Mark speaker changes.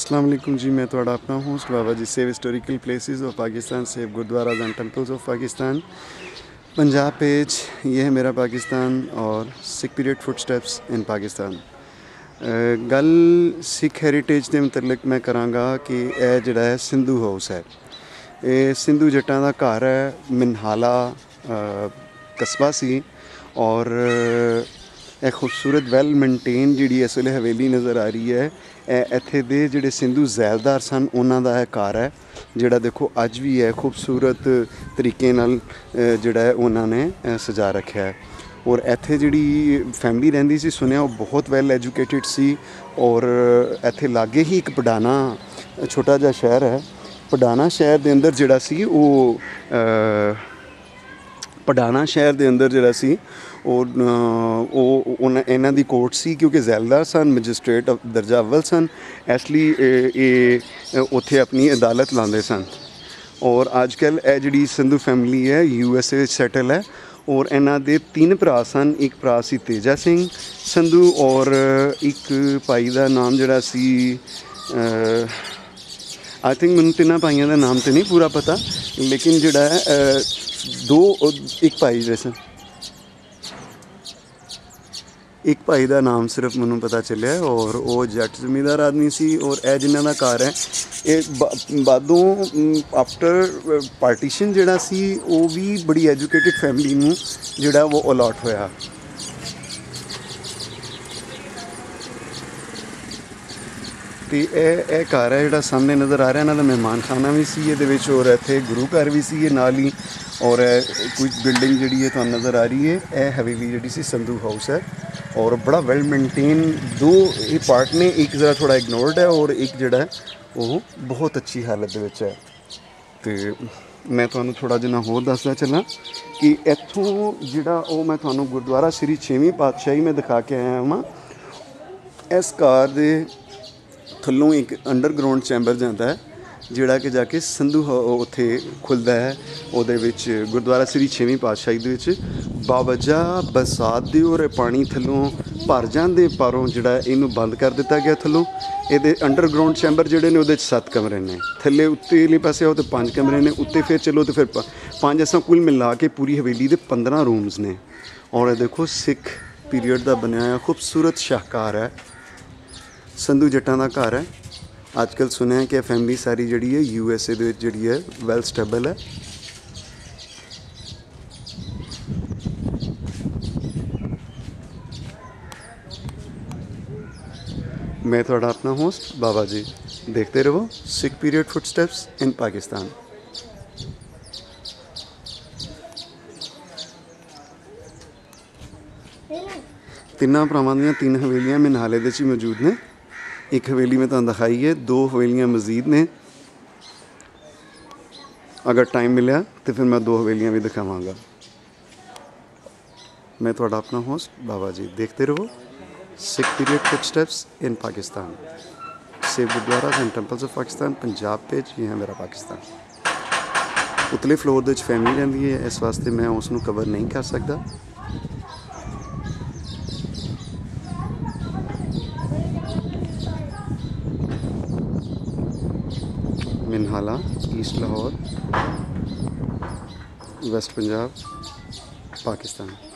Speaker 1: अस्सलाम वालेकुम जी, मैं थोड़ा अपना host Baba ji save historical places of Pakistan, save gurdwaras and temples of Pakistan Punjab page. ये है मेरा पाकिस्तान और Sikh period footsteps in Pakistan. गल सिख हैरीटेज के मुतलक मैं कराँगा कि यह जिहड़ा है सिंधु हाउस है। ये सिंधु जट्टां दा घर है, मिनहाला कस्बा सी और एक खूबसूरत वैल मेनटेन जी इस वे हवेली नज़र आ रही है। इत्थे दे जिहड़े सिंधु ज़ैलदार सन उन्हां दा घर है, जिहड़ा देखो अज भी है खूबसूरत तरीके नाल जिहड़ा है उन्होंने सजा रखा है। और इत्थे जिहड़ी फैमिली रहिंदी सी, सुनिया वो बहुत वैल एजुकेटेड सी। और इत्थे लागे ही एक पडाना छोटा जिहा शहर है। पडाना शहर दे अंदर जिहड़ा सी पडाना शहर दे अंदर जिहड़ा सी इन्हां दी कोर्ट सी, क्योंकि ज़ैलदार सन मजिस्ट्रेट दर्जा अव्वल सन, इसलिए उत्थे अपनी अदालत लाते सन। और अजकल यह जिहड़ी सिंधु फैमिली है USA सैटल है। और इन्हां दे 3 भरा सन। एक भरा सी तेजा सिंह संधू और एक भाई का नाम जिहड़ा सी आई थिंक मैनूं 3 भाइयों का नाम तो नहीं पूरा पता, लेकिन जिहड़ा है एक भाई जैसे एक भाई का नाम सिर्फ मैनूं पता चलिया और वो जट जमींदार आदमी सी। और यह जिन्हां दा घर है ये बादों आफ्टर पार्टीशन जिहड़ा सी वो भी बड़ी एजुकेटेड फैमिली नूं जिहड़ा वो अलॉट होया। तो यह घर है जिहड़ा सामने नज़र आ रहा है, इन्हां दा मेहमान खाना भी सी इहदे विच, और इत्थे गुरु घर भी सी नाल ही। और कोई बिल्डिंग जिहड़ी है तुहानूं नज़र आ रही है, यह हवेली जिहड़ी सी संधू हाउस है और बड़ा वैल मेनटेन। 2 ये पार्ट ने, एक ज़रा थोड़ा इग्नोर्ड है और एक जिहड़ा है वो बहुत अच्छी हालत दे विच है। तो मैं तुहानूं थोड़ा जिन्ना होर दसदा चलां कि इत्थों जिहड़ा वो मैं तुहानूं गुरुद्वारा श्री 6वीं पातशाही में दिखा के आया वां। इस घर दे थल्लों एक अंडरग्राउंड चैंबर जाता है, जिहड़ा कि जाके संधु उत्थे खुलदा है। उहदे विच गुरुद्वारा श्री 6वीं पातशाही दे विच बावजा बरसात दे और पानी थल्लों भर जांदे, पारों जिहड़ा इहनूं बंद कर दिता गया थल्लों। इहदे अंडरग्राउंड चैंबर जिहड़े ने उहदे 7 कमरे ने, थल्ले उत्तेले पासे आओ तो 5 कमरे ने, उत्ते फिर चलो तो फिर 5 ऐसा कुल मिला के पूरी हवेली दे 15 रूम्स ने। और देखो सिख पीरियड का बनया खूबसूरत शाहकार है, संधू जट्टां दा घर है। आजकल सुनिया कि फैमिली सारी जिहड़ी है USA दे विच जिहड़ी है वैल स्टेबल है। मैं थोड़ा अपना होस्ट बाबा जी, देखते रहो Sikh period footsteps in Pakistan. तिन्ना भरावां दियां 3 हवेलियां मिनहाले दे च मौजूद ने। एक हवेली में तुहानूं दिखाई है, 2 हवेलियां मजीद ने। अगर टाइम मिले तो फिर मैं 2 हवेलियां भी दिखावांगा। मैं थोड़ा अपना होस्ट बाबा जी, देखते रहो Sikh period footsteps in Pakistan, save gurdwaras and temples of Pakistan Punjab page. ये है मेरा पाकिस्तान। उतले फ्लोर दे फैमिली रहिंदी है, इस वास्ते मैं उसनूं कवर नहीं कर सकता। Minhala, east Lahore, west Punjab, Pakistan.